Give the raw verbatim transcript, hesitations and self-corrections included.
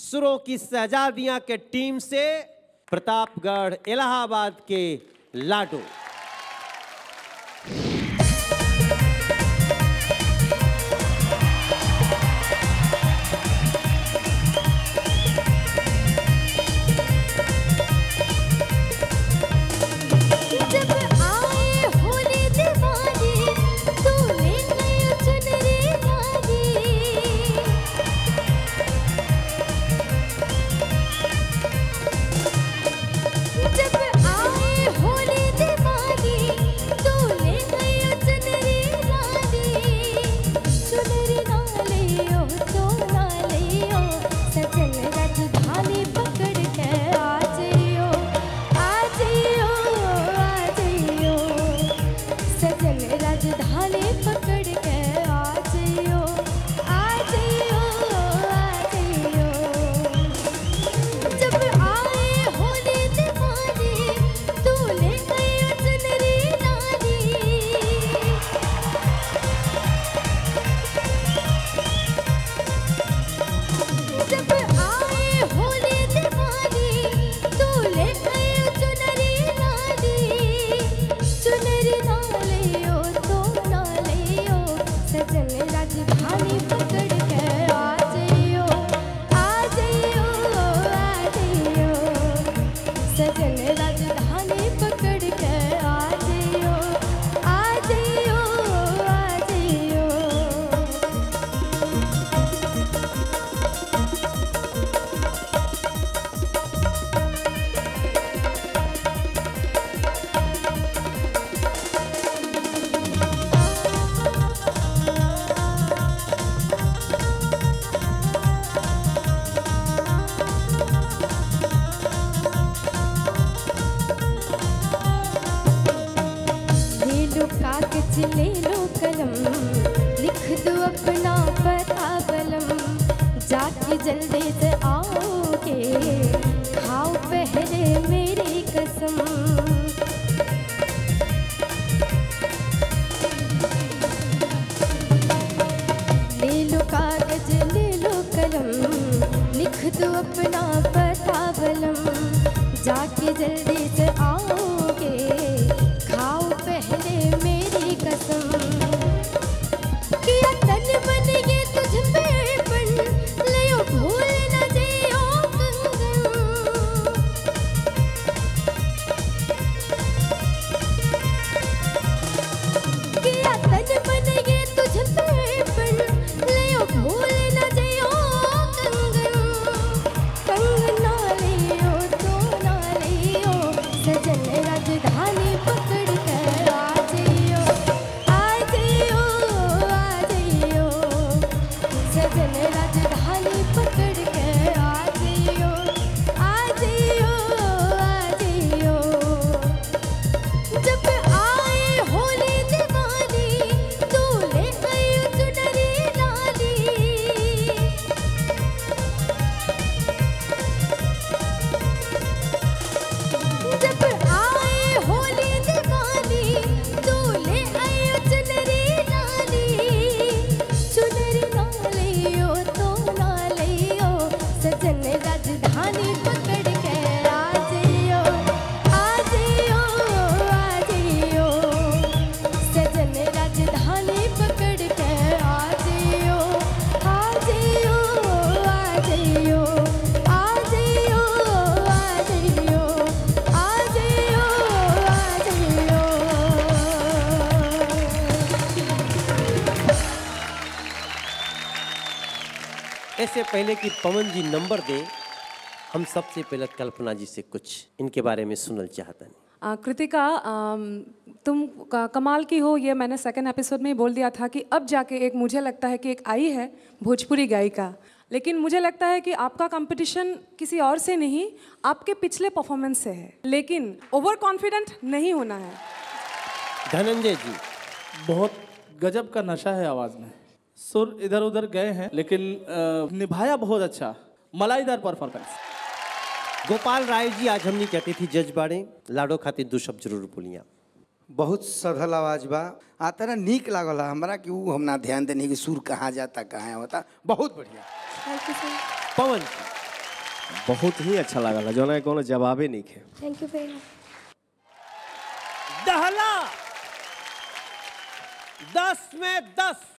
सुरों की शहजादियां के टीम से प्रतापगढ़ इलाहाबाद के लाडो। ले लो कलम, लिख दो अपना पता बलम, जाके जल्दी से आओगे, खाओ पहले मेरी कसम। ले लो कागज ले लो कलम, लिख दो अपना पता बलम, जाके जल्दी से आओगे, खाओ पहले मेरी कसम। किया तन मन ये तुझ पे बन, लियो भूल न जियो कंगन। किया तन मन ये तुझ पे बन, लियो भूल न जियो कंगन। कंगन ना लियो तो ना लियो, सजन राजधानी पकड़ कर आ जियो, आ जियो, आ जियो, सजन राजधानी पकड़ कर आ जियो, आ जियो, आ जियो। जब आए होली दिवाली, तू ले आई चुनरी लाली। जब आए होली दिवाली, तू ले आई चुनरी लाली। चुनरी ना लियो तो ना लियो, सजन राजधानी पकड़ के आ जियो, आ जियो, आ जियो, सजन राजधानी पकड़ के आ जियो, आ जियो, आ जियो, आ जियो, आ जियो, आ जियो, आ जियो। इससे पहले कि पवन जी नंबर दे, हम सबसे पहले कल्पना जी से कुछ इनके बारे में सुनना चाहते हैं। आ, कृतिका, आम, तुम का, कमाल की हो, ये मैंने सेकंड एपिसोड में ही बोल दिया था कि अब जाके एक मुझे लगता है कि एक आई है भोजपुरी गायिका, लेकिन मुझे लगता है कि आपका कंपटीशन किसी और से नहीं, आपके पिछले परफॉर्मेंस से है, लेकिन ओवर कॉन्फिडेंट नहीं होना है। धनंजय जी, बहुत गजब का नशा है आवाज़ में, सुर इधर उधर गए हैं लेकिन अ, निभाया बहुत अच्छा, मलाईदार परफॉर्मेंस। गोपाल राय जी, आज हमने कहती थी जज बाड़े लाडो खातिर दो शब्द जरूर बोलिया। बहुत सरल आवाज बा, आता ना नीक लागल हमरा कि ऊ हम ना ध्यान देने कि सुर कहाँ जाता कहाँ होता, बहुत बढ़िया। पवन बहुत ही अच्छा लगा जो ना कोनो जवाबे नहीं है। थैंक यू वेरी मच। दहला दस में दस।